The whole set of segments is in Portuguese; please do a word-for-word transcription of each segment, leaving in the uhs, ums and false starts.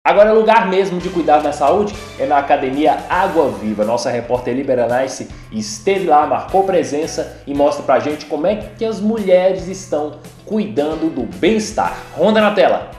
Agora, lugar mesmo de cuidar da saúde é na Academia Água Viva. Nossa repórter Liberanice esteve lá, marcou presença e mostra pra gente como é que as mulheres estão cuidando do bem-estar. Ronda na tela!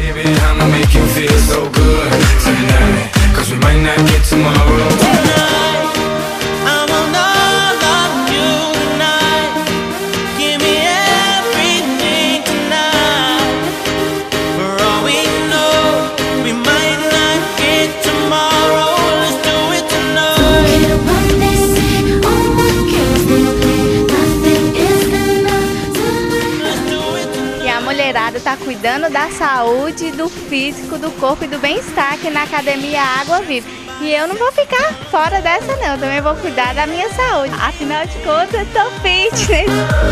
A mulherada tá cuidando da saúde, do físico, do corpo e do bem-estar aqui na Academia Água Viva. E eu não vou ficar fora dessa não, eu também vou cuidar da minha saúde. Afinal de contas, eu tô fitness.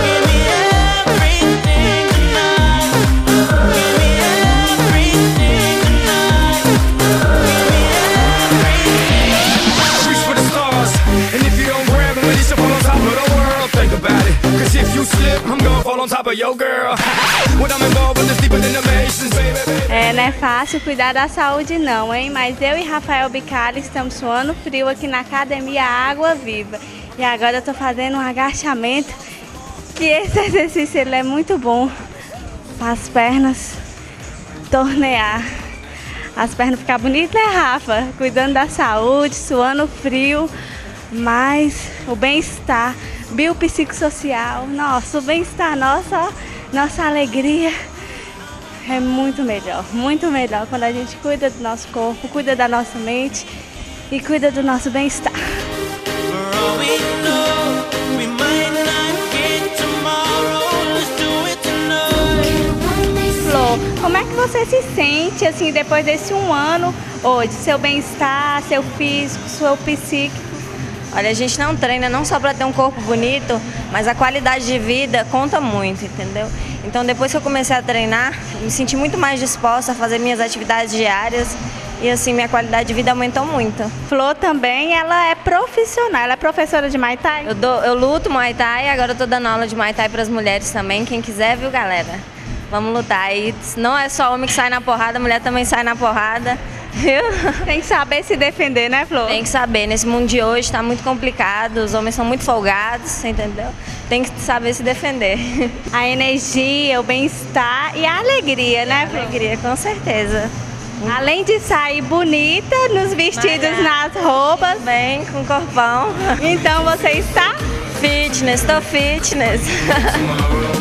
É, não é fácil cuidar da saúde não, hein? Mas eu e Rafael Bicalho estamos suando frio aqui na Academia Água Viva. E agora eu tô fazendo um agachamento, que esse exercício ele é muito bom para as pernas tornear. As pernas ficar bonitas, né, Rafa? Cuidando da saúde, suando frio, mas o bem-estar biopsicossocial, nossa, o bem-estar, nossa, nossa alegria é muito melhor, muito melhor quando a gente cuida do nosso corpo, cuida da nossa mente e cuida do nosso bem-estar. Flor, como é que você se sente assim depois desse um ano hoje? Seu bem-estar, seu físico, seu psíquico? Olha, a gente não treina não só para ter um corpo bonito, mas a qualidade de vida conta muito, entendeu? Então depois que eu comecei a treinar, eu me senti muito mais disposta a fazer minhas atividades diárias e assim minha qualidade de vida aumentou muito. Flor também, ela é profissional, ela é professora de Muay Thai? Eu, dou, eu luto Muay Thai, agora eu tô dando aula de Muay Thai para as mulheres também, quem quiser, viu, galera? Vamos lutar. E não é só homem que sai na porrada, a mulher também sai na porrada. Viu? Tem que saber se defender, né, Flor? Tem que saber, nesse mundo de hoje está muito complicado, os homens são muito folgados, entendeu? Tem que saber se defender. A energia, o bem-estar e a alegria, né, Flor? A alegria, com certeza. Além de sair bonita nos vestidos, Malhar, nas roupas. Bem, com corpão. Então você está? Fitness, tô fitness.